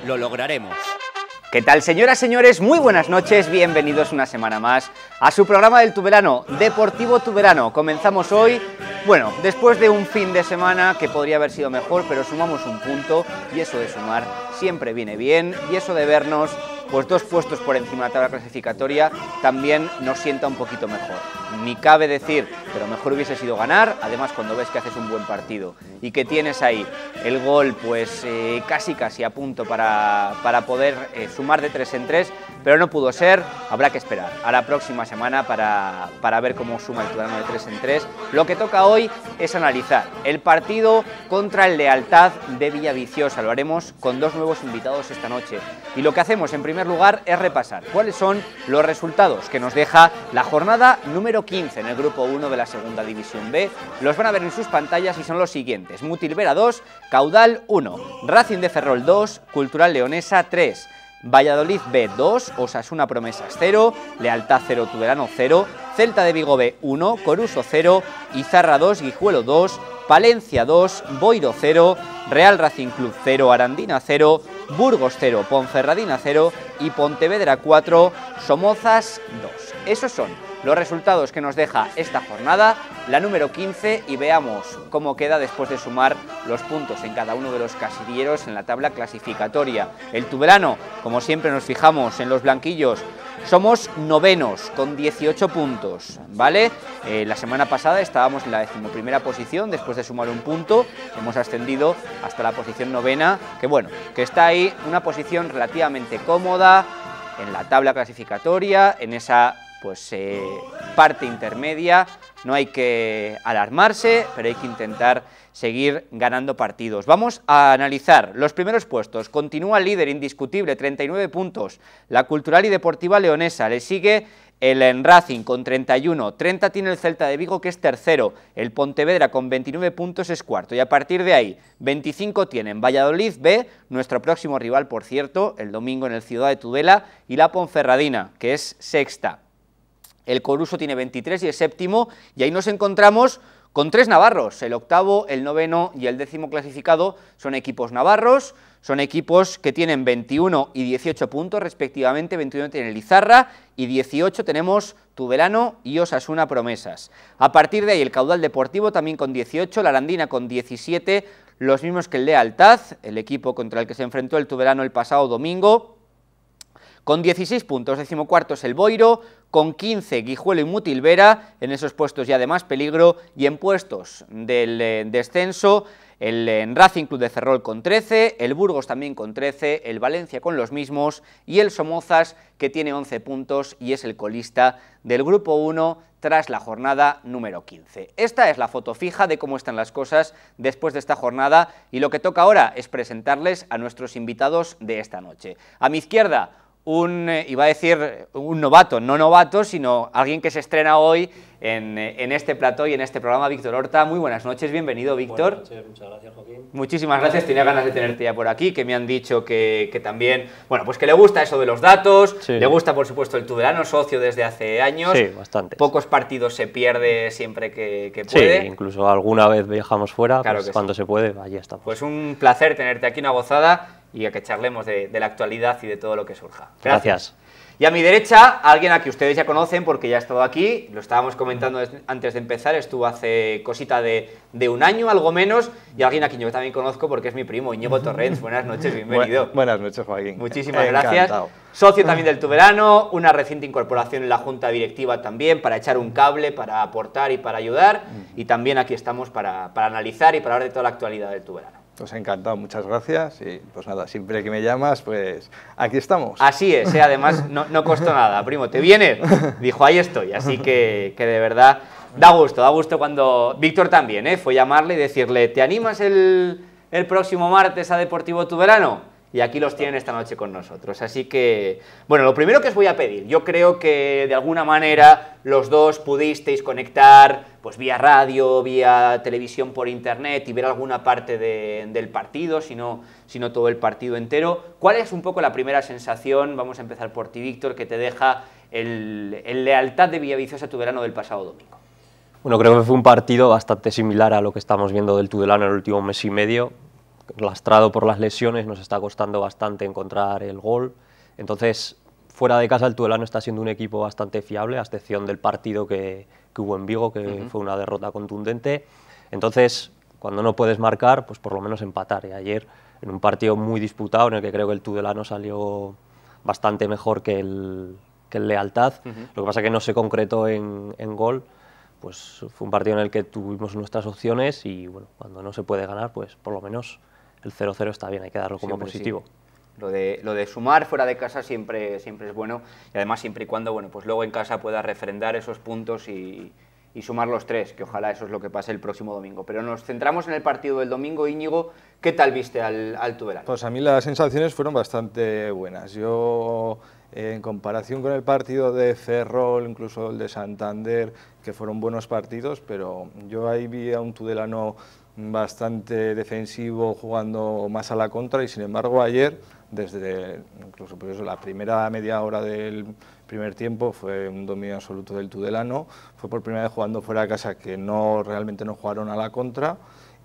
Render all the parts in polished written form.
lo lograremos. ¿Qué tal, señoras, señores? Muy buenas noches, bienvenidos una semana más a su programa del Tudelano, Deportivo Tudelano. Comenzamos hoy, bueno, después de un fin de semana que podría haber sido mejor, pero sumamos un punto y eso de sumar siempre viene bien y eso de vernos pues 2 puestos por encima de la tabla clasificatoria también nos sienta un poquito mejor. Ni cabe decir, pero mejor hubiese sido ganar, además cuando ves que haces un buen partido y que tienes ahí el gol pues casi a punto para poder sumar de 3 en 3, pero no pudo ser, habrá que esperar a la próxima semana para ver cómo suma el Tudelano de 3 en 3. Lo que toca hoy es analizar el partido contra el Lealtad de Villaviciosa, lo haremos con 2 nuevos invitados esta noche y lo que hacemos en primer lugar es repasar cuáles son los resultados que nos deja la jornada número 15 en el grupo 1 de la segunda división B. Los van a ver en sus pantallas y son los siguientes: Mutilvera 2, Caudal 1, Racing de Ferrol 2, Cultural Leonesa 3, Valladolid B 2, Osasuna Promesas 0, Lealtad 0, Tudelano 0, Celta de Vigo B 1, Coruso 0, Izarra 2, Guijuelo 2, Palencia 2, Boiro 0, Real Racing Club 0, Arandina 0, Burgos 0, Ponferradina 0 y Pontevedra 4, Somozas 2. Esos son los resultados que nos deja esta jornada, la número 15, y veamos cómo queda después de sumar los puntos en cada uno de los casilleros en la tabla clasificatoria. El Tudelano, como siempre nos fijamos en los blanquillos, somos novenos con 18 puntos, ¿vale? La semana pasada estábamos en la 11ª posición, después de sumar un punto, hemos ascendido hasta la posición 9ª, que bueno, que está ahí una posición relativamente cómoda en la tabla clasificatoria, en esa pues parte intermedia. No hay que alarmarse, pero hay que intentar seguir ganando partidos. Vamos a analizar los primeros puestos. Continúa el líder indiscutible, 39 puntos, la Cultural y Deportiva Leonesa. Le sigue el Racing con 31, 30 tiene el Celta de Vigo, que es tercero, el Pontevedra con 29 puntos es cuarto, y a partir de ahí 25 tienen Valladolid B, nuestro próximo rival, por cierto, el domingo en el Ciudad de Tudela, y la Ponferradina, que es sexta. El Coruso tiene 23 y es séptimo, y ahí nos encontramos con 3 navarros, el octavo, el noveno y el 10º clasificado son equipos navarros, son equipos que tienen 21 y 18 puntos respectivamente. 21 tiene el Izarra y 18 tenemos Tudelano y Osasuna Promesas. A partir de ahí el Caudal Deportivo también con 18, la Arandina con 17, los mismos que el Lealtad, el equipo contra el que se enfrentó el Tudelano el pasado domingo, con 16 puntos. 14º es el Boiro, con 15 Guijuelo y Mutilvera, en esos puestos ya de más peligro, y en puestos del descenso el Racing Club de Ferrol con 13, el Burgos también con 13, el Valencia con los mismos y el Somozas, que tiene 11 puntos y es el colista del grupo 1 tras la jornada número 15. Esta es la foto fija de cómo están las cosas después de esta jornada y lo que toca ahora es presentarles a nuestros invitados de esta noche. A mi izquierda, iba a decir un novato, no novato, sino alguien que se estrena hoy en este plató y en este programa, Víctor Horta. Muy buenas noches, bienvenido, Víctor. Buenas noches, muchas gracias, Joaquín. Muchísimas gracias, tenía ganas de tenerte ya por aquí, que me han dicho que también, bueno, pues que le gusta eso de los datos, sí. Le gusta por supuesto el Tudelano, socio desde hace años. Sí, bastante. Pocos partidos se pierde siempre que puede. Sí, incluso alguna vez viajamos fuera, claro, pues cuando se puede, allí estamos. Pues un placer tenerte aquí, una gozada, y a que charlemos de la actualidad y de todo lo que surja. Gracias. Y a mi derecha, alguien a que ustedes ya conocen porque ya ha estado aquí, lo estábamos comentando antes de empezar, estuvo hace cosita de un año, algo menos, y alguien a quien yo también conozco porque es mi primo, Íñigo Torrens. Buenas noches, bienvenido. Buenas noches, Joaquín. Muchísimas gracias. Socio también del Tudelano, una reciente incorporación en la Junta Directiva también, para echar un cable, para aportar y para ayudar, y también aquí estamos para analizar y para hablar de toda la actualidad del Tudelano. Pues encantado, muchas gracias y pues nada, siempre que me llamas, pues aquí estamos. Así es, además no costó nada, primo, ¿te vienes? Dijo, ahí estoy, así que de verdad da gusto cuando Víctor también, fue llamarle y decirle, ¿te animas el próximo martes a Deportivo Tudelano? Y aquí los tienen esta noche con nosotros. Así que, bueno, lo primero que os voy a pedir, yo creo que de alguna manera los dos pudisteis conectar, pues vía radio, vía televisión por internet y ver alguna parte del partido, si no todo el partido entero. ¿Cuál es un poco la primera sensación, vamos a empezar por ti, Víctor, que te deja el Lealtad de Villaviciosa Tudelano del pasado domingo? Bueno, creo que fue un partido bastante similar a lo que estamos viendo del Tudelano en el último mes y medio, lastrado por las lesiones, nos está costando bastante encontrar el gol. Entonces, fuera de casa el Tudelano está siendo un equipo bastante fiable, a excepción del partido que hubo en Vigo, que fue una derrota contundente. Entonces, cuando no puedes marcar, pues por lo menos empatar. Y ayer, en un partido muy disputado, en el que creo que el Tudelano salió bastante mejor que el Lealtad, lo que pasa es que no se concretó en gol. Pues fue un partido en el que tuvimos nuestras opciones y bueno, cuando no se puede ganar, pues por lo menos el 0-0 está bien, hay que darlo como positivo. Sí. Lo de sumar fuera de casa siempre es bueno, y además siempre y cuando bueno, pues luego en casa pueda refrendar esos puntos y sumar los 3, que ojalá eso es lo que pase el próximo domingo. Pero nos centramos en el partido del domingo. Íñigo, ¿qué tal viste al Tudelano? Pues a mí las sensaciones fueron bastante buenas. Yo, en comparación con el partido de Ferrol, incluso el de Santander, que fueron buenos partidos, pero yo ahí vi a un Tudelano bastante defensivo, jugando más a la contra, y sin embargo ayer, desde incluso por eso la primera media hora del primer tiempo fue un dominio absoluto del Tudelano, fue por primera vez jugando fuera de casa que realmente no jugaron a la contra,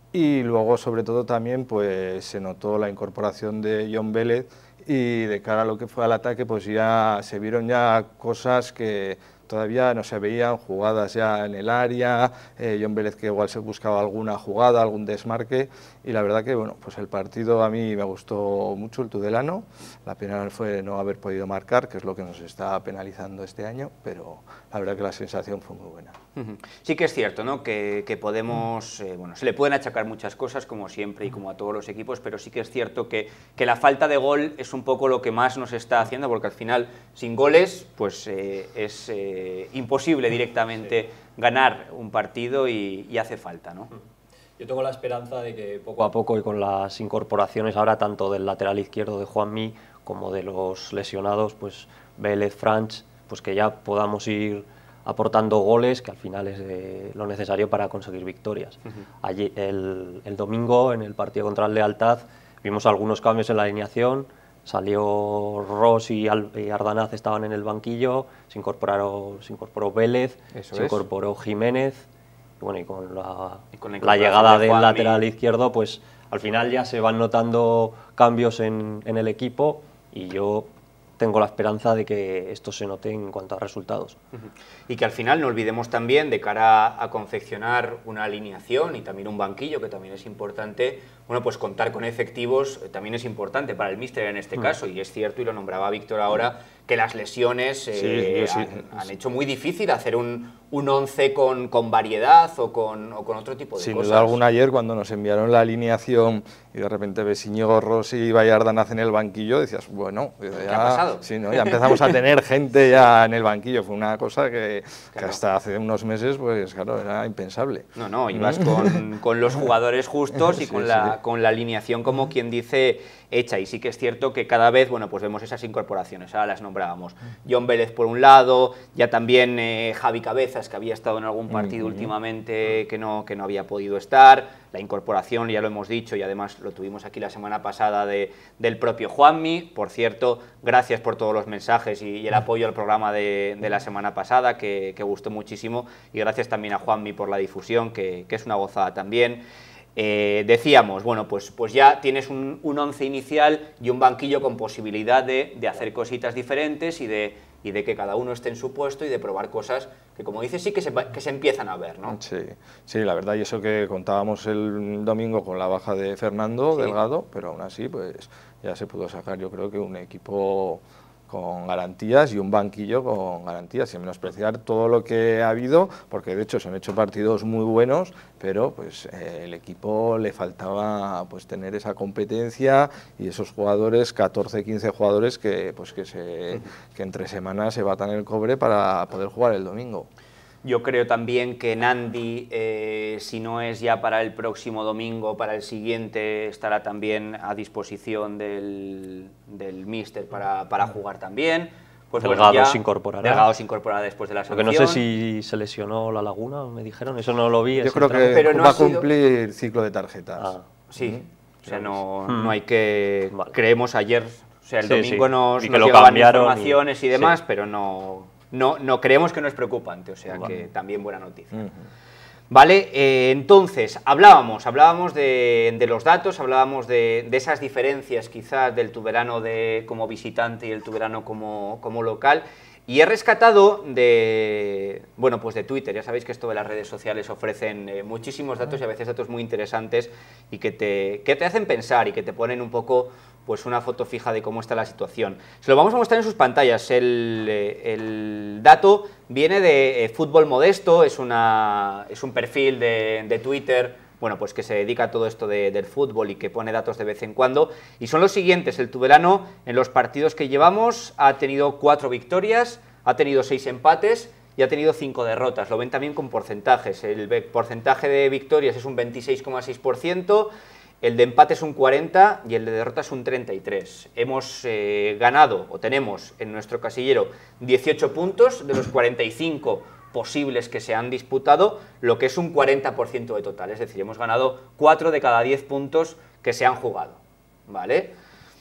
y luego sobre todo también pues se notó la incorporación de Jon Vélez, y de cara a lo que fue al ataque pues ya se vieron ya cosas que todavía no se veían, jugadas ya en el área, Jon Vélez que igual se buscaba alguna jugada, algún desmarque, y la verdad que bueno, pues el partido a mí me gustó mucho, el Tudelano. La pena fue no haber podido marcar, que es lo que nos está penalizando este año, pero la verdad que la sensación fue muy buena. Sí que es cierto, ¿no? que podemos, bueno, se le pueden achacar muchas cosas, como siempre y como a todos los equipos, pero sí que es cierto que la falta de gol es un poco lo que más nos está haciendo, porque al final, sin goles, pues es imposible directamente ganar un partido y hace falta, ¿no? Yo tengo la esperanza de que poco a poco y con las incorporaciones ahora tanto del lateral izquierdo de Juanmi como de los lesionados, pues Vélez, Franch, pues que ya podamos ir aportando goles, que al final es lo necesario para conseguir victorias. Allí, el domingo, en el partido contra el Lealtad, vimos algunos cambios en la alineación. Salió Ross y Ardanaz, estaban en el banquillo, se incorporó Vélez, se incorporó Jiménez, y bueno, y con la llegada del lateral izquierdo, pues al final ya se van notando cambios en el equipo, y yo tengo la esperanza de que esto se note en cuanto a resultados. Y que al final no olvidemos también, de cara a confeccionar una alineación y también un banquillo, que también es importante, bueno, pues contar con efectivos también es importante para el míster en este caso, y es cierto, y lo nombraba Víctor ahora, que las lesiones han hecho muy difícil hacer un 11 con variedad o con otro tipo de cosas. Sin duda alguna, ayer cuando nos enviaron la alineación y de repente ves Íñigo Rossi y Ardanaz en el banquillo, decías, bueno, ¿qué ha pasado? Sí, ¿no? Ya empezamos a tener gente ya en el banquillo. Fue una cosa que hasta hace unos meses, pues claro, era impensable. No, ibas con los jugadores justos y con la alineación, como quien dice, hecha. Y sí que es cierto que cada vez, bueno, pues vemos esas incorporaciones, ahora las nombrábamos. Jon Vélez por un lado, ya también Javi Cabezas, que había estado en algún partido últimamente que no había podido estar. La incorporación, ya lo hemos dicho, y además lo tuvimos aquí la semana pasada, del propio Juanmi. Por cierto, gracias por todos los mensajes y el apoyo al programa de la semana pasada, que gustó muchísimo, y gracias también a Juanmi por la difusión, que es una gozada también. Decíamos, bueno, pues ya tienes un once inicial y un banquillo con posibilidad de hacer cositas diferentes y de que cada uno esté en su puesto y de probar cosas que, como dices, sí que se empiezan a ver, ¿no? Sí, la verdad, y eso que contábamos el domingo con la baja de Fernando Delgado, pero aún así pues ya se pudo sacar, yo creo que un equipo con garantías y un banquillo con garantías, sin menospreciar todo lo que ha habido, porque de hecho se han hecho partidos muy buenos, pero pues el equipo le faltaba pues tener esa competencia y esos jugadores, 14, 15 jugadores que entre semanas se batan el cobre para poder jugar el domingo. Yo creo también que Nandi, si no es ya para el próximo domingo, para el siguiente, estará también a disposición del míster para jugar también. Pues Delgado se incorporará. Delgado se incorporará después de la sanción. Porque no sé si se lesionó la Laguna, me dijeron, eso no lo vi. Yo creo que pero no va a cumplir ciclo de tarjetas. Sí, o sea, no hay que... Vale. Creemos ayer, o sea, el domingo nos llegaban informaciones y demás, pero no creemos que no es preocupante, o sea que también buena noticia. Vale, entonces, hablábamos de los datos, hablábamos de esas diferencias quizás del Tudelano como visitante y el Tudelano como local, y he rescatado bueno, pues de Twitter. Ya sabéis que esto de las redes sociales ofrecen muchísimos datos y a veces datos muy interesantes y que te hacen pensar y que te ponen un poco pues una foto fija de cómo está la situación. Se lo vamos a mostrar en sus pantallas. El dato viene de Fútbol Modesto, es un perfil de Twitter, bueno, pues que se dedica a todo esto del fútbol y que pone datos de vez en cuando, y son los siguientes. El Tudelano, en los partidos que llevamos, ha tenido 4 victorias, ha tenido 6 empates y ha tenido 5 derrotas. Lo ven también con porcentajes. El porcentaje de victorias es un 26,6%, el de empate es un 40% y el de derrota es un 33%. Hemos ganado, o tenemos en nuestro casillero, 18 puntos de los 45 posibles que se han disputado, lo que es un 40% de total. Es decir, hemos ganado 4 de cada 10 puntos que se han jugado, ¿vale?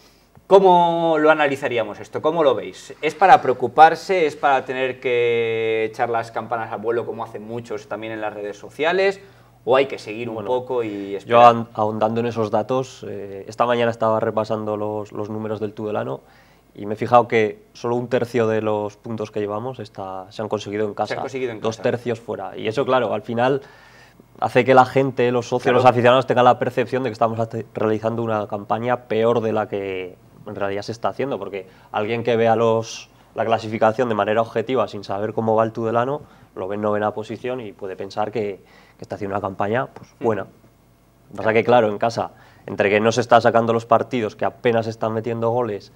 ¿Cómo lo analizaríamos esto? ¿Cómo lo veis? ¿Es para preocuparse? ¿Es para tener que echar las campanas al vuelo como hacen muchos también en las redes sociales? ¿O hay que seguir un poco y esperar? Yo, ahondando en esos datos, esta mañana estaba repasando los números del Tudelano y me he fijado que solo 1/3 de los puntos que llevamos se han conseguido en casa, 2/3 fuera. Y eso, claro, al final hace que la gente, los socios, los aficionados tengan la percepción de que estamos realizando una campaña peor de la que en realidad se está haciendo, porque alguien que vea la clasificación de manera objetiva sin saber cómo va el Tudelano, lo ve en 9ª posición y puede pensar que está haciendo una campaña pues, buena. Lo que pasa que, claro, en casa, entre que no se está sacando los partidos, que apenas están metiendo goles,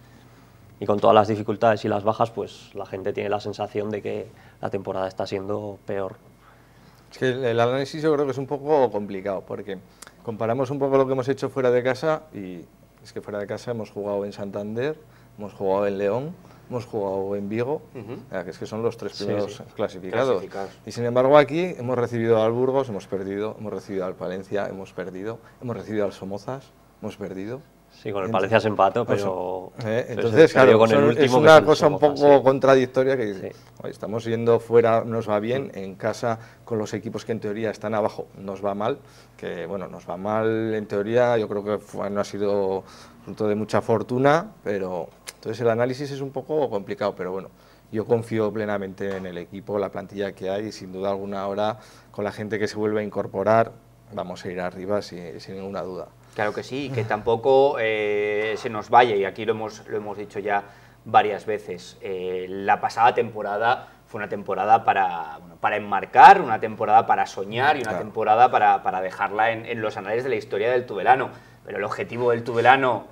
y con todas las dificultades y las bajas, pues la gente tiene la sensación de que la temporada está siendo peor. Es que el análisis yo creo que es un poco complicado, porque comparamos un poco lo que hemos hecho fuera de casa, y es que fuera de casa hemos jugado en Santander, hemos jugado en León, hemos jugado en Vigo, que es que son los 3 primeros clasificados. Y sin embargo aquí hemos recibido al Burgos, hemos perdido, hemos recibido al Palencia, hemos perdido, hemos recibido al Somozas, hemos perdido. Sí, con el Palencia se empató, pero... entonces, claro, es una cosa un poco contradictoria que dice, estamos yendo fuera, nos va bien, en casa con los equipos que en teoría están abajo nos va mal, que bueno, nos va mal en teoría, yo creo que no ha sido fruto de mucha fortuna, pero entonces el análisis es un poco complicado, pero bueno, yo confío plenamente en el equipo, la plantilla que hay, y sin duda alguna ahora con la gente que se vuelve a incorporar vamos a ir arriba sin ninguna duda. Claro que sí, que tampoco se nos vaya, y aquí lo hemos dicho ya varias veces. La pasada temporada fue una temporada para enmarcar, una temporada para soñar y una temporada para dejarla en los anales de la historia del Tudelano. Pero el objetivo del Tudelano,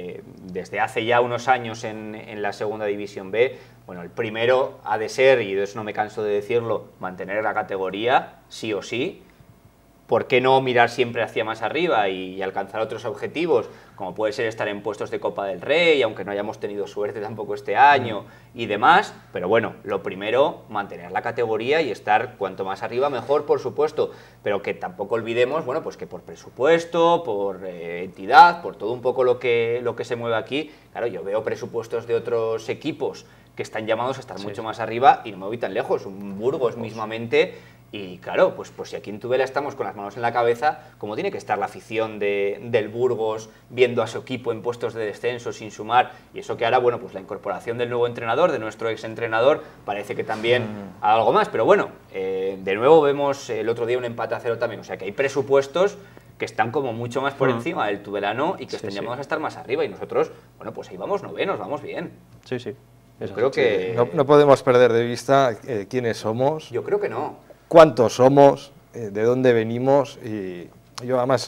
desde hace ya unos años en la segunda división B, bueno, el primero ha de ser, y de eso no me canso de decirlo, mantener la categoría, sí o sí. ¿Por qué no mirar siempre hacia más arriba y alcanzar otros objetivos, como puede ser estar en puestos de Copa del Rey, aunque no hayamos tenido suerte tampoco este año y demás? Pero bueno, lo primero, mantener la categoría y estar cuanto más arriba mejor, por supuesto, pero que tampoco olvidemos, bueno, pues que por presupuesto, por entidad, por todo un poco lo que se mueve aquí, claro, yo veo presupuestos de otros equipos que están llamados a estar mucho más arriba y no me voy tan lejos, un Burgos mismamente. Y claro, pues si aquí en Tudela estamos con las manos en la cabeza, ¿cómo tiene que estar la afición del Burgos viendo a su equipo en puestos de descenso sin sumar? Y eso que ahora, bueno, pues la incorporación del nuevo entrenador, de nuestro exentrenador, parece que también haga algo más. Pero bueno, de nuevo vemos el otro día un empate a 0 también. O sea que hay presupuestos que están como mucho más por encima del Tudelano y que están llamados a estar más arriba. Y nosotros, bueno, pues ahí vamos novenos, vamos bien. Sí, sí. Creo que... No podemos perder de vista quiénes somos. Yo creo que no. Cuántos somos, de dónde venimos, y yo además,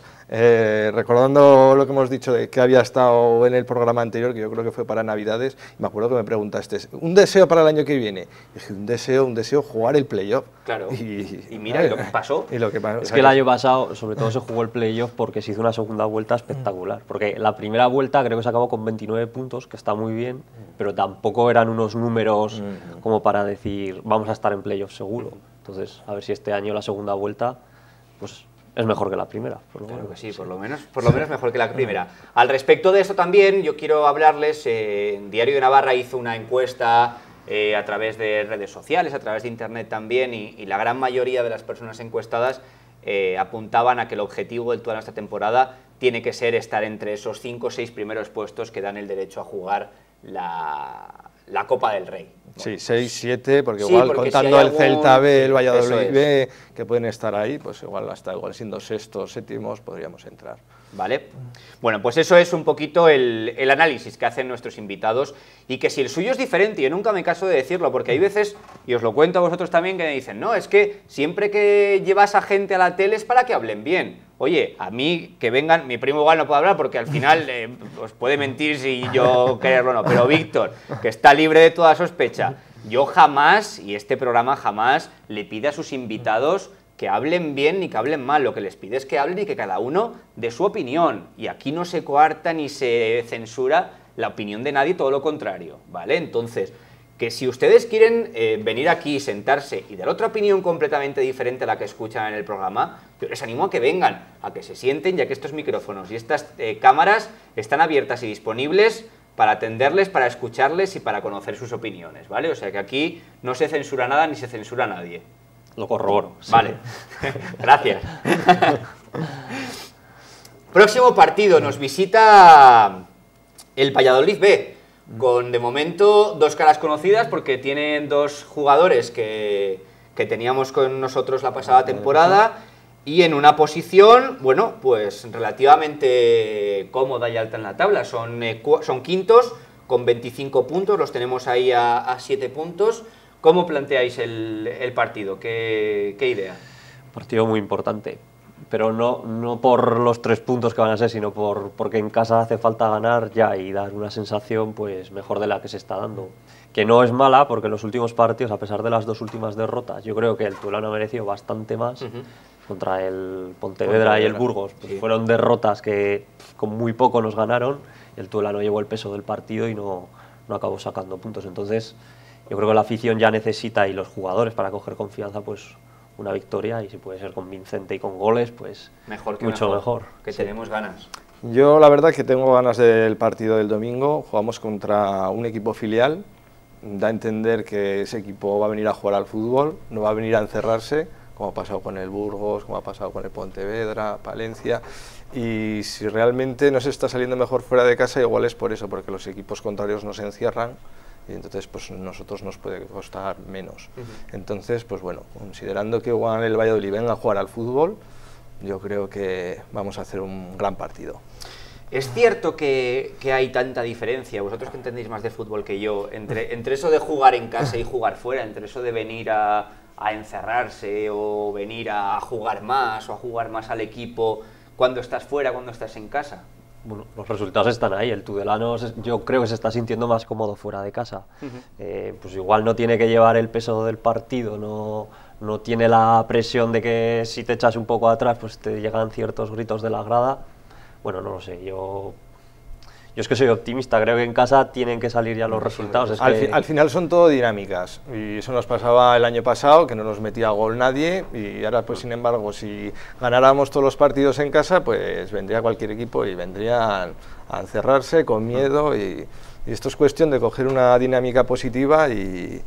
recordando lo que hemos dicho de que había estado en el programa anterior, que yo creo que fue para Navidades, me acuerdo que me preguntaste, ¿un deseo para el año que viene? Y dije, un deseo, jugar el playoff. Claro, y mira, ¿y lo que pasó? Y lo que pasó. Es que el año pasado, sobre todo, se jugó el playoff porque se hizo una segunda vuelta espectacular, porque la primera vuelta creo que se acabó con 29 puntos, que está muy bien, pero tampoco eran unos números como para decir, vamos a estar en playoff seguro. Entonces, a ver si este año la segunda vuelta pues es mejor que la primera. Claro que sí, por lo menos mejor que la primera. Al respecto de esto también, yo quiero hablarles, Diario de Navarra hizo una encuesta a través de redes sociales, a través de internet también, y la gran mayoría de las personas encuestadas apuntaban a que el objetivo del Tudelano esta temporada tiene que ser estar entre esos 5 o 6 primeros puestos que dan el derecho a jugar la Copa del Rey. Sí, 6, 7, porque sí, igual porque contando si el Celta B, el Valladolid es. B, que pueden estar ahí, pues igual siendo sextos, séptimos podríamos entrar. ¿Vale? Bueno, pues eso es un poquito el análisis que hacen nuestros invitados, y que si el suyo es diferente, yo nunca me canso de decirlo, porque hay veces, y os lo cuento a vosotros también, que me dicen, no, es que siempre que llevas a gente a la tele es para que hablen bien. Oye, a mí que vengan, mi primo igual no puede hablar porque al final os puede mentir si yo quererlo o no, pero Víctor, que está libre de toda sospecha, yo jamás, y este programa jamás, le pide a sus invitados que hablen bien ni que hablen mal, lo que les pide es que hablen y que cada uno dé su opinión, y aquí no se coarta ni se censura la opinión de nadie, todo lo contrario, ¿vale? Entonces, que si ustedes quieren venir aquí, sentarse y dar otra opinión completamente diferente a la que escuchan en el programa, yo les animo a que vengan, a que se sienten, ya que estos micrófonos y estas cámaras están abiertas y disponibles para atenderles, para escucharles y para conocer sus opiniones, ¿vale? O sea que aquí no se censura nada ni se censura a nadie. Lo corroboro. Sí. Vale, gracias. Próximo partido, nos visita el Valladolid B, con de momento 2 caras conocidas, porque tienen 2 jugadores que teníamos con nosotros la pasada temporada, y en una posición, bueno, pues relativamente cómoda y alta en la tabla. Son quintos con 25 puntos, los tenemos ahí a 7 puntos. ¿Cómo planteáis el partido? ¿Qué idea? Partido muy importante, pero no por los 3 puntos que van a ser, sino porque en casa hace falta ganar ya y dar una sensación pues mejor de la que se está dando. Que no es mala, porque en los últimos partidos, a pesar de las 2 últimas derrotas, yo creo que el Tudelano ha merecido bastante más. Contra el Pontevedra y el Burgos. Pues sí. Fueron derrotas que con muy poco nos ganaron, y el Tudelano llevó el peso del partido y no acabó sacando puntos. Entonces, yo creo que la afición ya necesita, y los jugadores, para coger confianza, pues una victoria, y si puede ser convincente y con goles, pues mucho mejor. Que sí. Tenemos ganas. Yo la verdad que tengo ganas del partido del domingo. Jugamos contra un equipo filial, da a entender que ese equipo va a venir a jugar al fútbol, no va a venir a encerrarse, como ha pasado con el Burgos, como ha pasado con el Pontevedra, Palencia, y si realmente nos está saliendo mejor fuera de casa, igual es por eso, porque los equipos contrarios nos encierran, y entonces pues nosotros nos puede costar menos. Entonces, pues bueno, considerando que igual el Valladolid venga a jugar al fútbol, yo creo que vamos a hacer un gran partido. Es cierto que hay tanta diferencia, vosotros que entendéis más de fútbol que yo, entre eso de jugar en casa y jugar fuera, entre eso de venir a encerrarse o venir a jugar más o a jugar más al equipo cuando estás fuera, cuando estás en casa. Bueno, los resultados están ahí. El Tudelano yo creo que se está sintiendo más cómodo fuera de casa. Pues igual no tiene que llevar el peso del partido, no tiene la presión de que si te echas un poco atrás pues te llegan ciertos gritos de la grada. Bueno, no lo sé, yo es que soy optimista, creo que en casa tienen que salir ya los resultados. Al final son todo dinámicas, y eso nos pasaba el año pasado, que no nos metía gol nadie, y ahora pues sin embargo si ganáramos todos los partidos en casa, pues vendría cualquier equipo y vendrían a encerrarse con miedo, y esto es cuestión de coger una dinámica positiva y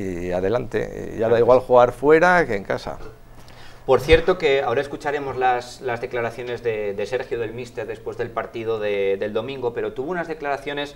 adelante, ya da igual jugar fuera que en casa. Por cierto, que ahora escucharemos las declaraciones de Sergio, del míster, después del partido del domingo, pero tuvo unas declaraciones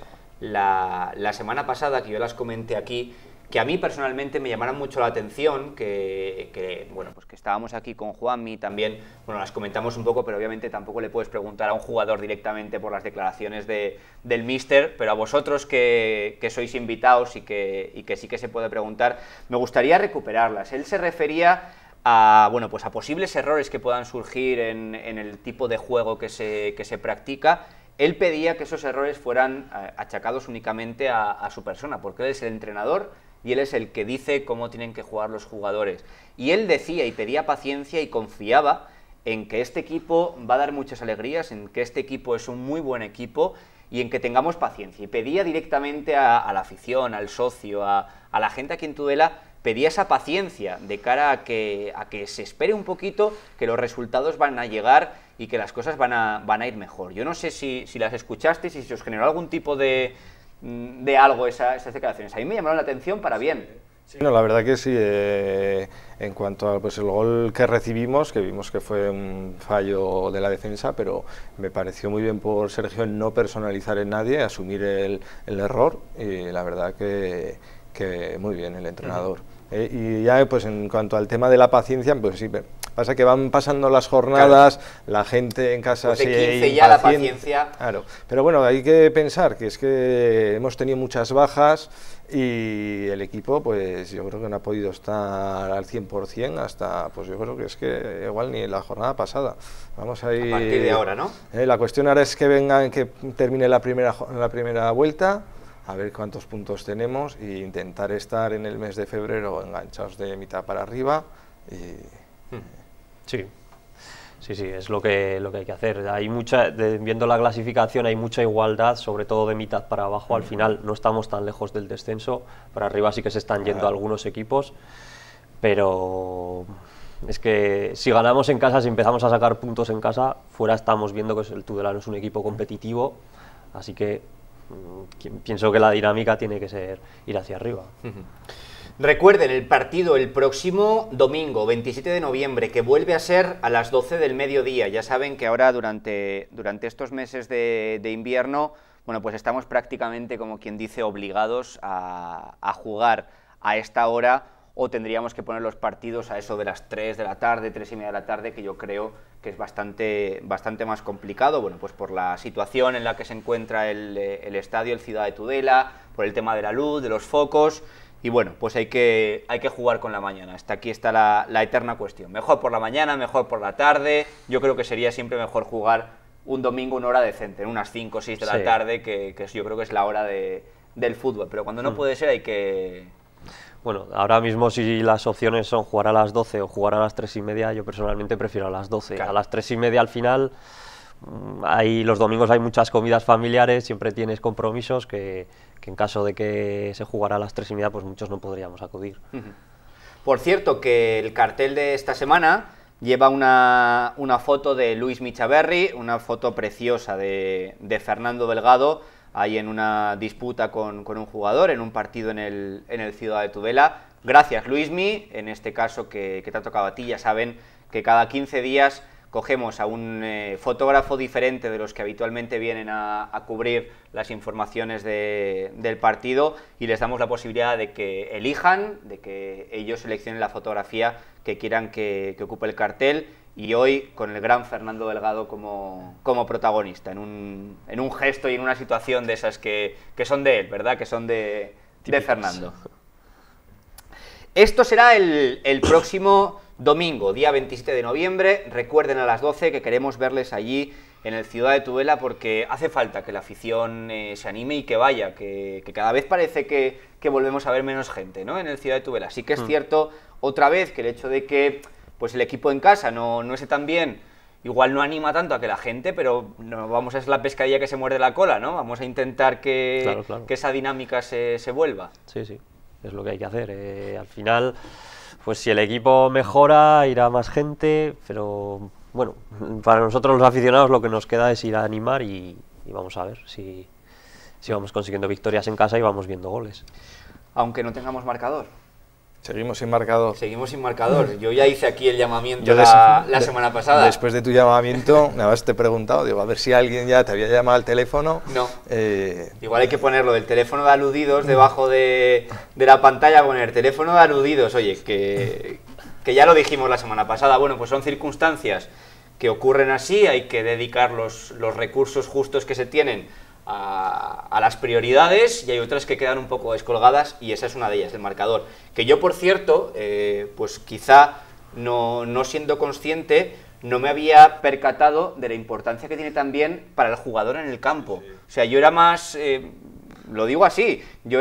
la semana pasada, que yo las comenté aquí, que a mí personalmente me llamaron mucho la atención, bueno, pues que estábamos aquí con Juanmi también, bueno, las comentamos un poco, pero obviamente tampoco le puedes preguntar a un jugador directamente por las declaraciones del míster, pero a vosotros que sois invitados y que sí que se puede preguntar, me gustaría recuperarlas. Él se refería bueno, pues a posibles errores que puedan surgir en el tipo de juego que se practica. Él pedía que esos errores fueran achacados únicamente a su persona, porque él es el entrenador y él es el que dice cómo tienen que jugar los jugadores. Y él decía y pedía paciencia y confiaba en que este equipo va a dar muchas alegrías, en que este equipo es un muy buen equipo y en que tengamos paciencia. Y pedía directamente a la afición, al socio, a la gente aquí en Tudela, pedía esa paciencia de cara a que se espere un poquito, que los resultados van a llegar y que las cosas van a ir mejor. Yo no sé si las escuchasteis y si os generó algún tipo de algo esas declaraciones. A mí me llamaron la atención para bien. Sí, no, la verdad que sí. En cuanto a pues, el gol que recibimos, que vimos que fue un fallo de la defensa, pero me pareció muy bien por Sergio en no personalizar en nadie, asumir el error, y la verdad que muy bien el entrenador. Y ya pues en cuanto al tema de la paciencia, pues sí, pasa que van pasando las jornadas, claro, la gente en casa pues de se 15 ya la paciencia. Claro, pero bueno, hay que pensar que es que hemos tenido muchas bajas y el equipo, pues yo creo que no ha podido estar al 100% hasta, pues yo creo que es que igual ni en la jornada pasada. Vamos a ir, a partir de ahora, ¿no? La cuestión ahora es que vengan, que termine la primera vuelta, a ver cuántos puntos tenemos e intentar estar en el mes de febrero enganchados de mitad para arriba. Sí. Sí, es lo que hay que hacer. Hay viendo la clasificación hay mucha igualdad, sobre todo de mitad para abajo. Al final no estamos tan lejos del descenso, para arriba sí que se están yendo algunos equipos, pero es que si ganamos en casa, si empezamos a sacar puntos en casa, fuera estamos viendo que el Tudelano es un equipo competitivo, así que pienso que la dinámica tiene que ser ir hacia arriba. Recuerden el partido el próximo domingo, 27 de noviembre, que vuelve a ser a las 12 del mediodía. Ya saben que ahora durante estos meses de invierno, bueno, pues estamos prácticamente, como quien dice, obligados a jugar a esta hora, o tendríamos que poner los partidos a eso de las 3 de la tarde, 3 y media de la tarde, que yo creo que es bastante más complicado, bueno, pues por la situación en la que se encuentra el estadio, el Ciudad de Tudela, por el tema de la luz, de los focos, y bueno, pues hay que jugar con la mañana. Hasta aquí está la eterna cuestión. Mejor por la mañana, mejor por la tarde. Yo creo que sería siempre mejor jugar un domingo una hora decente, en unas 5 o 6 de la tarde, que yo creo que es la hora del fútbol. Pero cuando no puede ser hay que... Bueno, ahora mismo si las opciones son jugar a las 12 o jugar a las 3 y media, yo personalmente prefiero a las 12. Claro. A las 3 y media al final, los domingos hay muchas comidas familiares, siempre tienes compromisos que en caso de que se jugara a las 3 y media, pues muchos no podríamos acudir. Por cierto, que el cartel de esta semana lleva una foto de Luis Michaverri, una foto preciosa de Fernando Delgado, ahí en una disputa con un jugador, en un partido en el Ciudad de Tudela. Gracias, Luismi, en este caso que te ha tocado a ti. Ya saben que cada 15 días cogemos a un fotógrafo diferente de los que habitualmente vienen a cubrir las informaciones del partido, y les damos la posibilidad de que elijan, de que ellos seleccionen la fotografía que quieran que ocupe el cartel, y hoy con el gran Fernando Delgado como protagonista, en un gesto y en una situación de esas que son de él, ¿verdad? Que son de Fernando. Esto será el próximo domingo, día 27 de noviembre. Recuerden a las 12 que queremos verles allí en el Ciudad de Tudela, porque hace falta que la afición se anime y que vaya, que cada vez parece que volvemos a ver menos gente, ¿no?, en el Ciudad de Tudela. Sí que es cierto, otra vez, que el hecho de que pues el equipo en casa no esté tan bien, igual no anima tanto a que la gente, pero no vamos a ser la pescadilla que se muerde la cola, ¿no? Vamos a intentar que esa dinámica se vuelva. Sí, es lo que hay que hacer. Al final, pues si el equipo mejora, irá más gente, pero bueno, para nosotros los aficionados lo que nos queda es ir a animar y vamos a ver si vamos consiguiendo victorias en casa y vamos viendo goles. Aunque no tengamos marcador. Seguimos sin marcador. Seguimos sin marcador. Yo ya hice aquí el llamamiento la semana pasada. Después de tu llamamiento, nada más te he preguntado, digo, a ver si alguien ya te había llamado al teléfono. No. Igual hay que ponerlo del teléfono de aludidos debajo de la pantalla, poner teléfono de aludidos. Oye, que ya lo dijimos la semana pasada. Bueno, pues son circunstancias que ocurren así, hay que dedicar los recursos justos que se tienen a las prioridades, y hay otras que quedan un poco descolgadas, y esa es una de ellas, el marcador. Que yo, por cierto, pues quizá no siendo consciente, no me había percatado de la importancia que tiene también para el jugador en el campo. O sea, yo era más, lo digo así,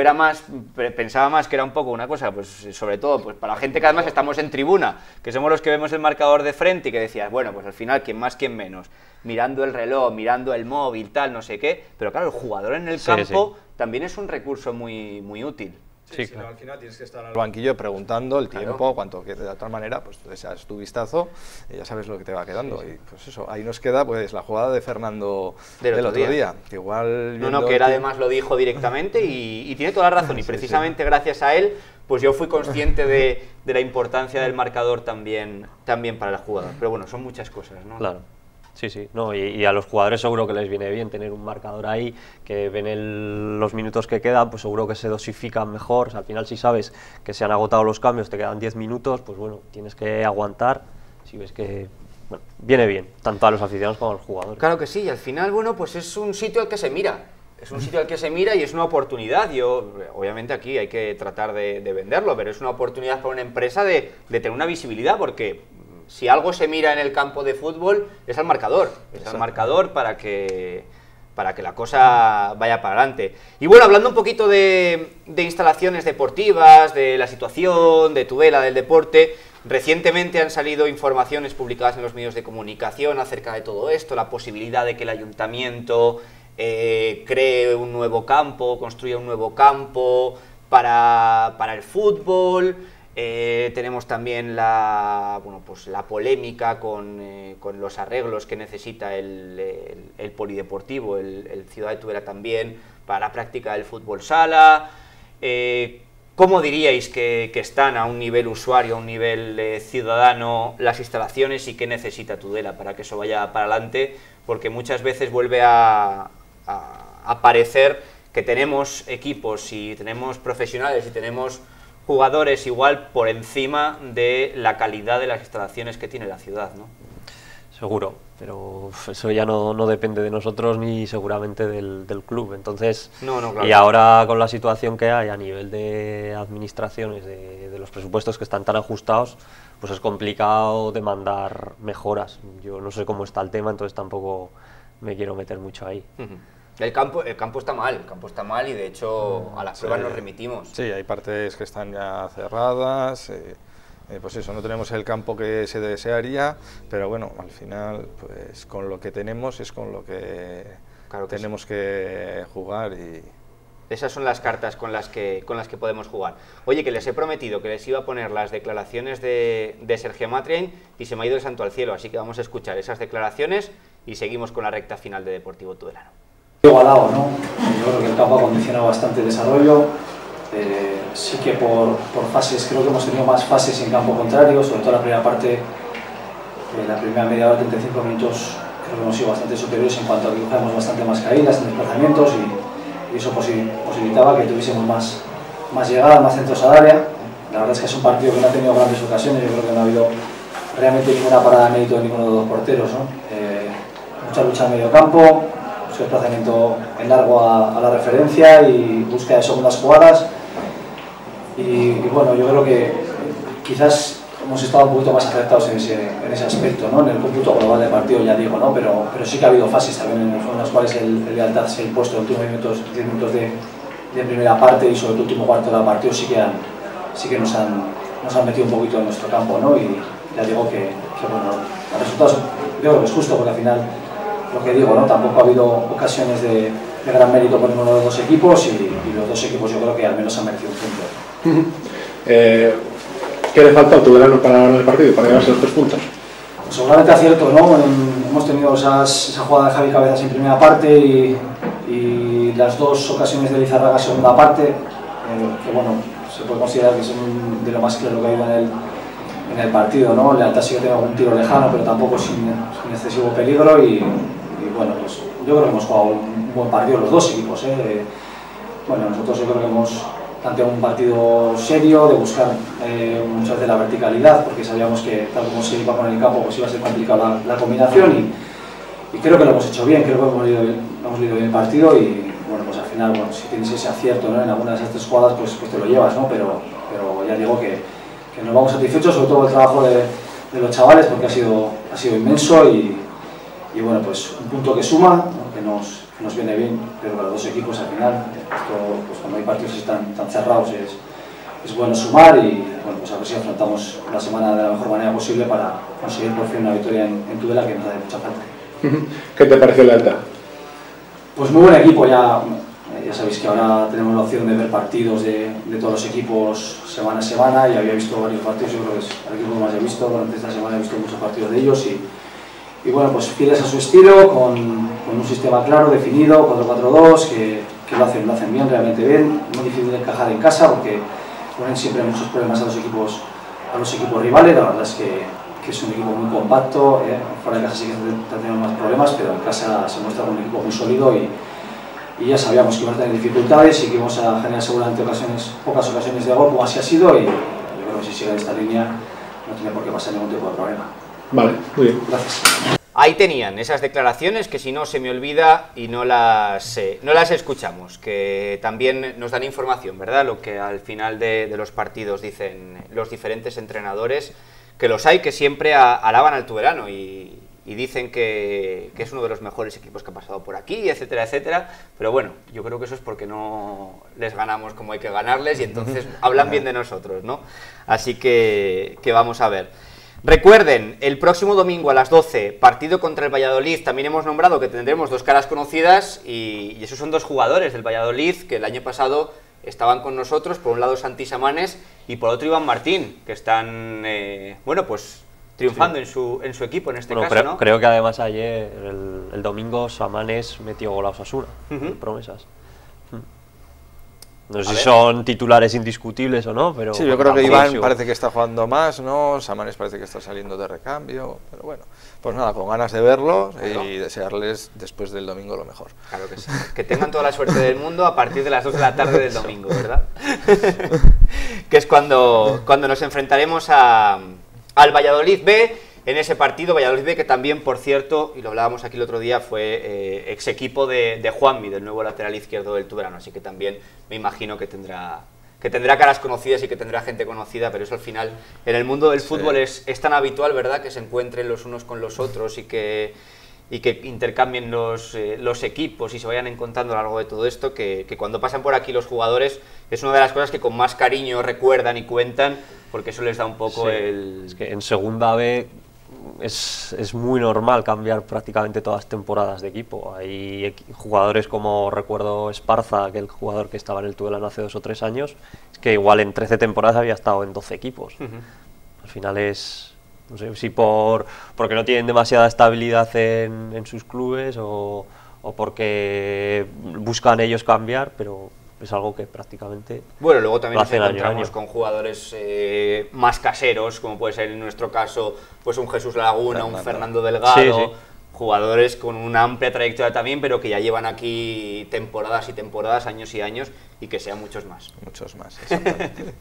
pensaba más que era un poco una cosa, pues sobre todo pues para la gente que además estamos en tribuna, que somos los que vemos el marcador de frente, y que decías, bueno, pues al final, quién más, quién menos, mirando el reloj, mirando el móvil, tal, no sé qué, pero claro, el jugador en el campo también es un recurso muy, muy útil. Sí, claro. Al final tienes que estar al banquillo preguntando el tiempo, cuánto queda. De otra manera, pues tú echas tu vistazo y ya sabes lo que te va quedando. Y pues eso, ahí nos queda pues la jugada de Fernando del otro día. Que igual que él además lo dijo directamente y tiene toda la razón. Y precisamente gracias a él pues yo fui consciente de la importancia del marcador también para el jugador. Pero bueno, son muchas cosas, ¿no? Claro. Sí, sí, no, y a los jugadores seguro que les viene bien tener un marcador ahí, que ven los minutos que quedan, pues seguro que se dosifican mejor. O sea, al final, si sabes que se han agotado los cambios, te quedan 10 minutos, pues bueno, tienes que aguantar. Si ves que bueno, viene bien, tanto a los aficionados como a los jugadores. Claro que sí, y al final, bueno, pues es un sitio al que se mira. Es un sitio al que se mira y es una oportunidad. Obviamente aquí hay que tratar de venderlo, pero es una oportunidad para una empresa de tener una visibilidad, porque si algo se mira en el campo de fútbol es al marcador. Es al marcador para que la cosa vaya para adelante. Y bueno, hablando un poquito de instalaciones deportivas, de la situación, de Tudela, del deporte, recientemente han salido informaciones publicadas en los medios de comunicación acerca de todo esto, la posibilidad de que el ayuntamiento cree un nuevo campo, construya un nuevo campo para el fútbol. Tenemos también la polémica con los arreglos que necesita el polideportivo, el Ciudad de Tudela también, para la práctica del fútbol sala. ¿Cómo diríais que están a un nivel usuario, a un nivel ciudadano, las instalaciones y qué necesita Tudela para que eso vaya para adelante? Porque muchas veces vuelve a parecer que tenemos equipos y tenemos profesionales y tenemos jugadores igual por encima de la calidad de las instalaciones que tiene la ciudad, ¿no? Seguro, pero eso ya no depende de nosotros ni seguramente del club. Entonces, claro. Y ahora con la situación que hay a nivel de administraciones, de los presupuestos que están tan ajustados, pues es complicado demandar mejoras. Yo no sé cómo está el tema, entonces tampoco me quiero meter mucho ahí. El campo está mal y de hecho a las pruebas nos remitimos. Sí, hay partes que están ya cerradas, pues eso, no tenemos el campo que se desearía, pero bueno, al final pues con lo que tenemos es con lo que tenemos que jugar y... Esas son las cartas con las que podemos jugar. Oye, que les he prometido que les iba a poner las declaraciones de Sergio Matriain y se me ha ido el santo al cielo, así que vamos a escuchar esas declaraciones y seguimos con la recta final de Deportivo Tudelano. Igualado, ¿no? Yo creo que el campo ha condicionado bastante el desarrollo. Sí que por fases, creo que hemos tenido más fases en campo contrario, sobre todo la primera parte, la primera media hora, 35 minutos, creo que hemos sido bastante superiores en cuanto a que cogemos bastante más caídas en desplazamientos y eso posibilitaba que tuviésemos más llegadas, más centros al área. La verdad es que es un partido que no ha tenido grandes ocasiones, yo creo que no ha habido realmente ninguna parada de mérito de ninguno de los dos porteros, ¿no? Mucha lucha en medio campo, su desplazamiento en largo a la referencia y búsqueda de segundas jugadas. Y bueno, yo creo que quizás hemos estado un poquito más acertados en ese aspecto, ¿no? En el cómputo global del partido, ya digo, ¿no? Pero sí que ha habido fases también en las cuales el Lealtad se ha impuesto en los últimos 10 minutos de primera parte y sobre el último cuarto del partido sí que nos han metido un poquito en nuestro campo, ¿no? Y ya digo que bueno, los resultados yo creo que es justo porque al final, lo que digo, ¿no? Tampoco ha habido ocasiones de gran mérito por ninguno de los dos equipos y los dos equipos yo creo que al menos han merecido un punto. ¿Qué le falta al Tudelano para ganar el partido y para llevarse los 3 puntos? Pues seguramente acierto, ¿no? Hemos tenido esa jugada de Javi Cabezas en primera parte y las 2 ocasiones de Lizarraga en segunda parte, que bueno, se puede considerar que son de lo más claro que ha habido en el partido, ¿no? Lealtad sí que tiene algún tiro lejano, pero tampoco sin excesivo peligro y bueno, pues yo creo que hemos jugado un buen partido los dos equipos, Bueno, nosotros yo creo que hemos planteado un partido serio, de buscar muchas veces la verticalidad, porque sabíamos que tal como se iba con el campo pues iba a ser complicada la combinación y creo que lo hemos hecho bien, creo que hemos leído bien el partido y bueno, pues al final, bueno, si tienes ese acierto, ¿no? En alguna de esas 3 jugadas pues te lo llevas, ¿no? Pero ya digo que nos vamos satisfechos, sobre todo el trabajo de los chavales, porque ha sido inmenso y bueno, pues un punto que suma, ¿no? que nos viene bien, pero para los dos equipos al final, pues cuando hay partidos tan cerrados es bueno sumar y bueno, pues a ver si afrontamos la semana de la mejor manera posible para conseguir por fin una victoria en Tudela que nos hace mucha falta. ¿Qué te pareció la Lealtad? Pues muy buen equipo, ya sabéis que ahora tenemos la opción de ver partidos de todos los equipos semana a semana y había visto varios partidos, yo creo que es el equipo que más he visto, durante esta semana he visto muchos partidos de ellos y bueno, pues fieles a su estilo, con un sistema claro, definido, 4-4-2, que lo hacen bien, realmente bien, muy difícil de encajar en casa porque ponen siempre muchos problemas a los equipos rivales. La verdad es que es un equipo muy compacto, fuera de casa sí que tenemos más problemas, pero en casa se muestra como un equipo muy sólido y ya sabíamos que íbamos a tener dificultades y que íbamos a generar seguramente pocas ocasiones de gol, como así ha sido, y yo creo que si sigue en esta línea no tiene por qué pasar ningún tipo de problema. Vale, muy bien. Gracias. Ahí tenían esas declaraciones que, si no se me olvida y no las escuchamos, que también nos dan información, ¿verdad? Lo que al final de los partidos dicen los diferentes entrenadores, que los hay que siempre alaban al Tudelano y dicen que es uno de los mejores equipos que ha pasado por aquí, etcétera, etcétera. Pero bueno, yo creo que eso es porque no les ganamos como hay que ganarles y entonces hablan bien de nosotros, ¿no? Así que vamos a ver. Recuerden, el próximo domingo a las 12, partido contra el Valladolid. También hemos nombrado que tendremos dos caras conocidas y esos son dos jugadores del Valladolid que el año pasado estaban con nosotros. Por un lado Santi Samanes y por otro Iván Martín, que están, bueno, pues triunfando en su equipo en este caso, ¿no? Creo que además ayer, el domingo, Samanes metió gol a Osasuna, promesas. No sé si son titulares indiscutibles o no, pero... Sí, yo creo que Iván parece que está jugando más, ¿no? Samanes parece que está saliendo de recambio, pero bueno, pues nada, con ganas de verlos y desearles después del domingo lo mejor. Claro que sí. Que tengan toda la suerte del mundo a partir de las 2 de la tarde del domingo, ¿verdad? Que es cuando nos enfrentaremos al Valladolid B. En ese partido, Valladolid B, que también, por cierto, y lo hablábamos aquí el otro día, fue ex equipo de Juanmi, del nuevo lateral izquierdo del Tudelano, así que también me imagino que tendrá caras conocidas y que tendrá gente conocida, pero eso al final, en el mundo del fútbol es tan habitual, ¿verdad?, que se encuentren los unos con los otros y que intercambien los equipos y se vayan encontrando a lo largo de todo esto, que cuando pasan por aquí los jugadores es una de las cosas que con más cariño recuerdan y cuentan, porque eso les da un poco Es que en segunda B es muy normal cambiar prácticamente todas las temporadas de equipo. Hay jugadores como, recuerdo, Esparza, aquel jugador que estaba en el Tudelano hace 2 o 3 años, es que igual en 13 temporadas había estado en 12 equipos. Al final es, no sé si porque no tienen demasiada estabilidad en sus clubes o porque buscan ellos cambiar, pero es algo que prácticamente... Bueno, luego también nos encontramos año. con jugadores más caseros, como puede ser en nuestro caso pues un Jesús Laguna, un Fernando Delgado, jugadores con una amplia trayectoria también, pero que ya llevan aquí temporadas y temporadas, años y años, y que sean muchos más. Muchos más, exactamente.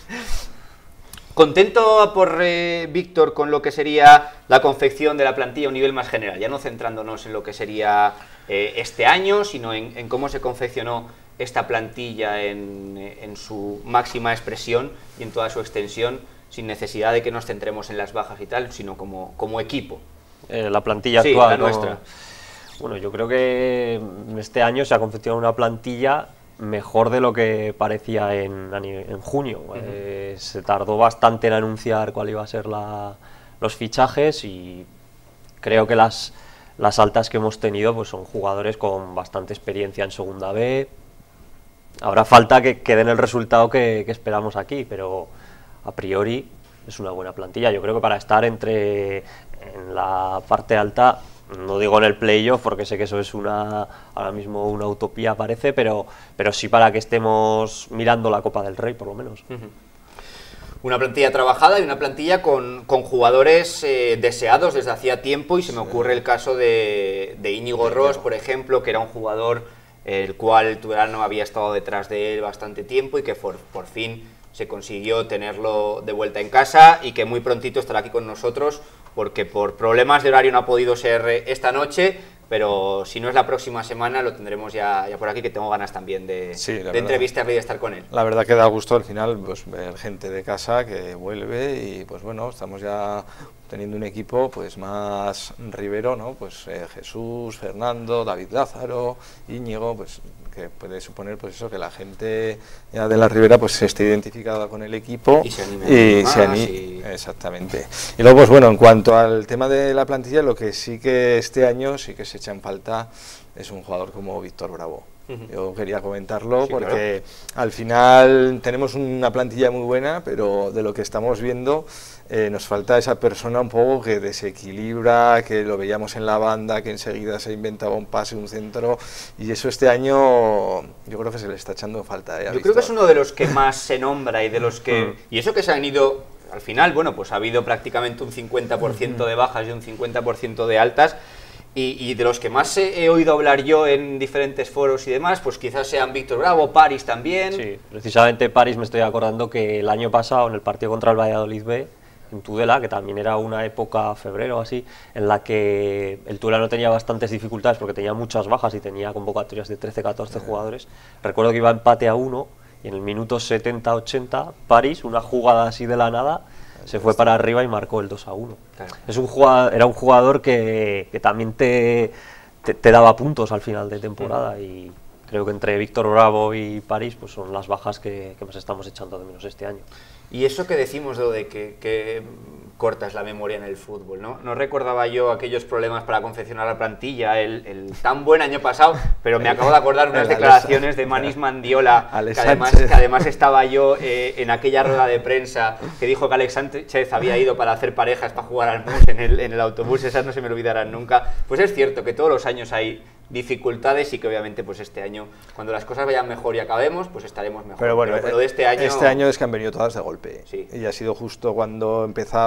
¿Contento por Víctor con lo que sería la confección de la plantilla a un nivel más general? Ya no centrándonos en lo que sería este año, sino en cómo se confeccionó esta plantilla en su máxima expresión y en toda su extensión, sin necesidad de que nos centremos en las bajas y tal, sino como equipo. La plantilla sí, actual, la nuestra. Bueno, yo creo que este año se ha confeccionado una plantilla mejor de lo que parecía en junio. Se tardó bastante en anunciar cuál iba a ser los fichajes y creo que las altas que hemos tenido pues son jugadores con bastante experiencia en segunda B. Habrá falta que den el resultado que esperamos aquí, pero a priori es una buena plantilla. Yo creo que para estar en la parte alta, no digo en el playoff porque sé que eso es ahora mismo una utopía parece, pero sí para que estemos mirando la Copa del Rey por lo menos. Una plantilla trabajada y una plantilla con jugadores deseados desde hacía tiempo, y se me ocurre el caso de Íñigo Ros, por ejemplo, que era un jugador el cual el Tudelano había estado detrás de él bastante tiempo y que por fin se consiguió tenerlo de vuelta en casa y que muy prontito estará aquí con nosotros, porque por problemas de horario no ha podido ser esta noche, pero si no es la próxima semana lo tendremos ya por aquí, que tengo ganas también de entrevistarle y de estar con él. La verdad que da gusto al final pues ver gente de casa que vuelve y pues bueno, estamos ya teniendo un equipo pues más ribero, ¿no? Pues Jesús, Fernando, David Lázaro, Íñigo, pues que puede suponer pues eso, que la gente ya de la Ribera pues esté identificada con el equipo y se anime exactamente. Y luego pues bueno, en cuanto al tema de la plantilla, lo que sí que este año sí que se echa en falta es un jugador como Víctor Bravo. Yo quería comentarlo Sí, porque al final tenemos una plantilla muy buena, pero de lo que estamos viendo nos falta esa persona un poco que desequilibra, que lo veíamos en la banda, que enseguida se inventaba un pase, un centro, y eso este año yo creo que se le está echando falta. Yo creo que es uno de los que más se nombra y de los que... Y eso que se han ido, al final, bueno, pues ha habido prácticamente un 50% de bajas y un 50% de altas. Y de los que más he oído hablar yo en diferentes foros y demás, pues quizás sean Víctor Bravo, Paris también. Sí, precisamente Paris me estoy acordando que el año pasado en el partido contra el Valladolid B, en Tudela, que también era una época, febrero o así, en la que el Tudelano tenía bastantes dificultades porque tenía muchas bajas y tenía convocatorias de 13-14 jugadores. Recuerdo que iba empate a 1 y en el minuto 70-80 Paris, una jugada así de la nada, se fue para arriba y marcó el 2-1. Claro. Era un jugador que también te daba puntos al final de temporada y creo que entre Víctor Bravo y Paris pues son las bajas que más estamos echando de menos este año. Y eso que decimos de que corta es la memoria en el fútbol, ¿no? No recordaba yo aquellos problemas para confeccionar la plantilla, el tan buen año pasado, pero me acabo de acordar unas declaraciones de Manis Mandiola, que además estaba yo en aquella rueda de prensa que dijo que Alex Sánchez había ido para hacer parejas, para jugar al mus en el autobús, esas no se me olvidarán nunca. Pues es cierto que todos los años hay dificultades y que obviamente pues este año, cuando las cosas vayan mejor y acabemos, pues estaremos mejor. Pero bueno, de este año es que han venido todas de golpe. Sí. Y ha sido justo cuando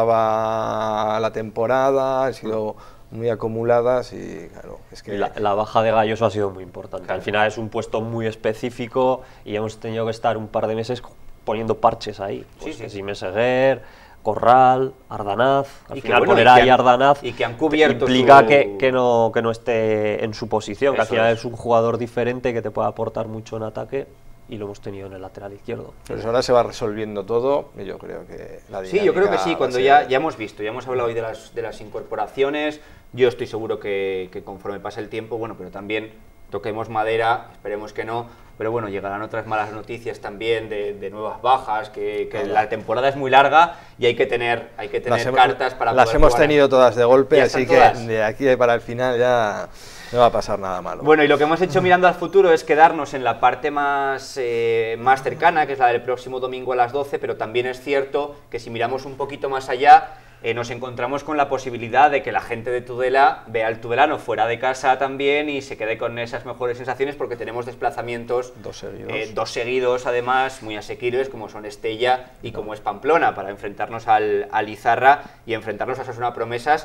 empezaba la temporada, han sido muy acumuladas y claro, es que... La baja de Galloso ha sido muy importante. Claro. Al final es un puesto muy específico y hemos tenido que estar un par de meses poniendo parches ahí. Pues sí. Sime Seguer, Corral, Ardanaz, al y final bueno, poner ahí Ardanaz y que han cubierto implica su... que no esté en su posición, que al Eso final es. es un jugador diferente que te puede aportar mucho en ataque y lo hemos tenido en el lateral izquierdo. Pero ahora se va resolviendo todo y yo creo que la dinámica... Sí, yo creo que sí, va cuando a ser- ya hemos visto, ya hemos hablado hoy de las incorporaciones, yo estoy seguro que conforme pase el tiempo, bueno, pero también toquemos madera, esperemos que no, pero bueno, llegarán otras malas noticias también de nuevas bajas, que la temporada es muy larga y hay que tener cartas para Las poder hemos jugar. tenido todas de golpe, Ya así están que todas. de aquí para el final ya no va a pasar nada malo. Bueno, y lo que hemos hecho mirando al futuro es quedarnos en la parte más cercana, que es la del próximo domingo a las 12, pero también es cierto que si miramos un poquito más allá, nos encontramos con la posibilidad de que la gente de Tudela vea al Tudelano fuera de casa también y se quede con esas mejores sensaciones porque tenemos desplazamientos, dos seguidos además, muy asequibles, como son Estella y como es Pamplona, para enfrentarnos al Izarra y enfrentarnos a Osasuna Promesas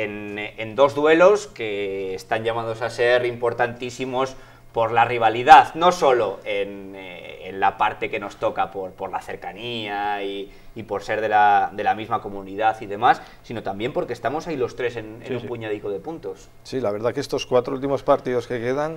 en dos duelos que están llamados a ser importantísimos por la rivalidad, no solo en la parte que nos toca por la cercanía y por ser de la misma comunidad y demás, sino también porque estamos ahí los tres en un puñadico de puntos. Sí, la verdad que estos 4 últimos partidos que quedan,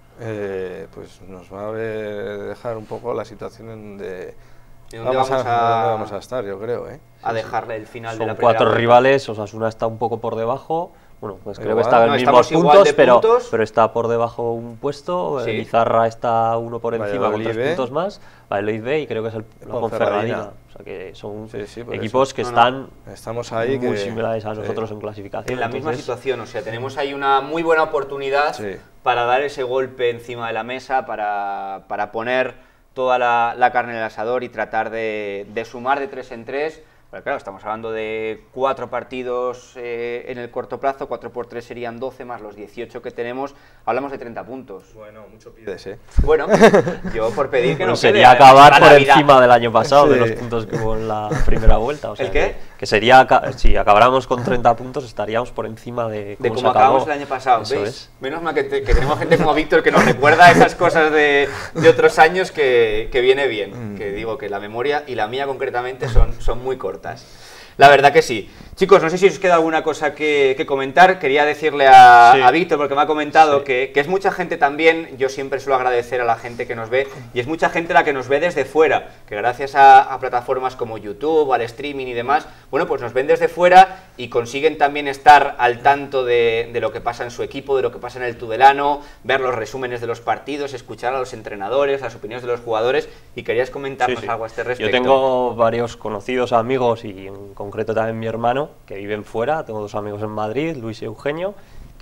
pues nos va a dejar un poco la situación en donde ¿Dónde vamos a estar, yo creo, a dejarle el final de Son la primera 4 vuelta. rivales, Osasuna está un poco por debajo. Bueno, pues creo que Igual. está en No, mismos estamos igual de puntos, puntos. pero está por debajo un puesto. Sí. El Izarra está uno por encima con Valladolid 3 B. puntos más. Valladolid B y creo que es la Ponferradina. O sea que son por equipos eso. que están Estamos ahí muy que- similares a sí. nosotros en clasificación. En la misma Entonces, situación, o sea, tenemos ahí una muy buena oportunidad Sí. para dar ese golpe encima de la mesa, para poner toda la carne en el asador y tratar de sumar de 3 en 3. Pero claro, estamos hablando de 4 partidos en el corto plazo, 4 por 3 serían 12 más los 18 que tenemos, hablamos de 30 puntos. Bueno, mucho pides, ¿eh? Bueno, yo por pedir que bueno, no sería quede acabar la por Navidad. encima del año pasado, de Sí. los puntos que hubo en la primera vuelta. O sea, ¿El qué? Que sería, si acabáramos con 30 puntos, estaríamos por encima de De cómo cómo se acabamos acabó. el año pasado, Eso ¿veis? es. Menos mal que tenemos gente como Víctor que nos recuerda esas cosas de otros años que viene bien. Que digo que la memoria y la mía concretamente son muy cortas. La verdad que sí. Chicos, no sé si os queda alguna cosa que comentar. Quería decirle a Víctor, porque me ha comentado que es mucha gente también, yo siempre suelo agradecer a la gente que nos ve, y es mucha gente la que nos ve desde fuera, que gracias a plataformas como YouTube, al streaming y demás, bueno, pues nos ven desde fuera y consiguen también estar al tanto de lo que pasa en su equipo, de lo que pasa en el Tudelano, ver los resúmenes de los partidos, escuchar a los entrenadores, las opiniones de los jugadores, y querías comentarnos Sí, sí. algo a este respecto. Yo tengo varios conocidos amigos y en concreto también mi hermano que viven fuera. Tengo 2 amigos en Madrid, Luis y Eugenio,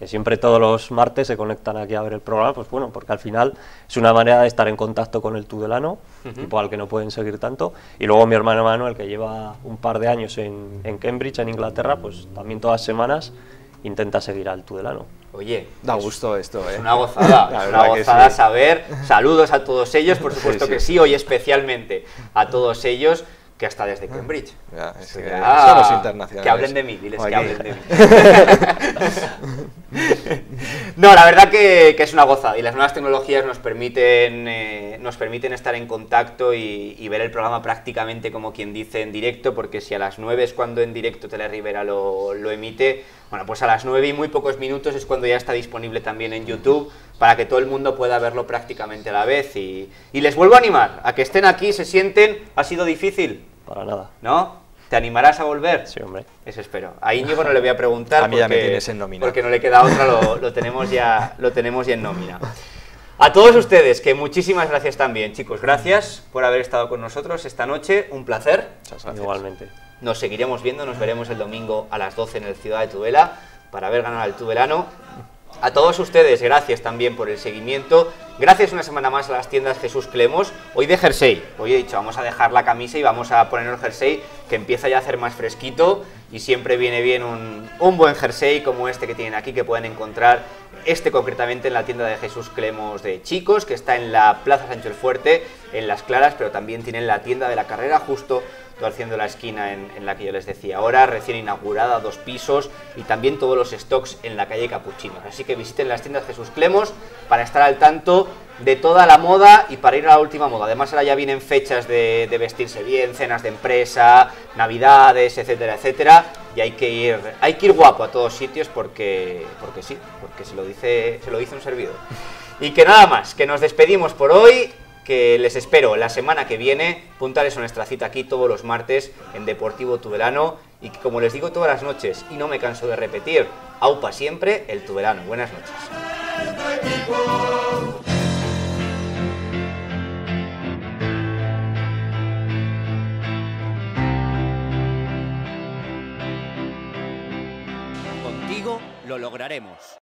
que siempre todos los martes se conectan aquí a ver el programa, pues bueno, porque al final es una manera de estar en contacto con el tudelano, tipo al que no pueden seguir tanto, y luego mi hermano Manuel, que lleva un par de años en Cambridge, en Inglaterra, pues también todas las semanas intenta seguir al tudelano. Oye, Da gusto esto, es una gozada, es una gozada sí. saber. Saludos a todos ellos, por supuesto Sí, que sí, hoy especialmente a todos ellos, que hasta desde Cambridge. Ya, es que Ya, somos internacionales. que hablen de mí, diles que Aquí. hablen de mí. No, la verdad que es una gozada y las nuevas tecnologías nos permiten estar en contacto y ver el programa prácticamente como quien dice en directo, porque si a las 9 es cuando en directo Tele Rivera lo emite, bueno, pues a las 9 y muy pocos minutos es cuando ya está disponible también en YouTube para que todo el mundo pueda verlo prácticamente a la vez y les vuelvo a animar a que estén aquí, se sienten. ¿Ha sido difícil? Para nada. ¿No? ¿Te animarás a volver? Sí, hombre. Eso espero. A Íñigo no le voy a preguntar A mí ya me tienes en nómina. porque no le queda otra, lo tenemos ya en nómina. A todos ustedes, que muchísimas gracias también, chicos. Gracias por haber estado con nosotros esta noche. Un placer. Muchas gracias. Igualmente. Nos seguiremos viendo, nos veremos el domingo a las 12 en el Ciudad de Tudela para ver ganar al tudelano. A todos ustedes, gracias también por el seguimiento. Gracias una semana más a las tiendas Jesús Clemos. Hoy de jersey. Hoy he dicho, vamos a dejar la camisa y vamos a ponernos el jersey, que empieza ya a hacer más fresquito. Y siempre viene bien un buen jersey como este que tienen aquí, que pueden encontrar concretamente en la tienda de Jesús Clemos de chicos, que está en la Plaza Sancho el Fuerte, en Las Claras, pero también tienen la tienda de la Carrera, justo torciendo la esquina en la que yo les decía ahora, recién inaugurada, 2 pisos, y también todos los stocks en la calle Capuchinos. Así que visiten las tiendas Jesús Clemos para estar al tanto de toda la moda y para ir a la última moda. Además ahora ya vienen fechas de vestirse bien, cenas de empresa, navidades, etcétera, etcétera, y hay que ir guapo a todos sitios porque sí, porque se lo dice un servidor. Y que nada más, que nos despedimos por hoy, que les espero la semana que viene, puntuales a nuestra cita aquí todos los martes en Deportivo Tudelano, y que como les digo todas las noches, y no me canso de repetir, aupa siempre el Tudelano. Buenas noches. Contigo lo lograremos.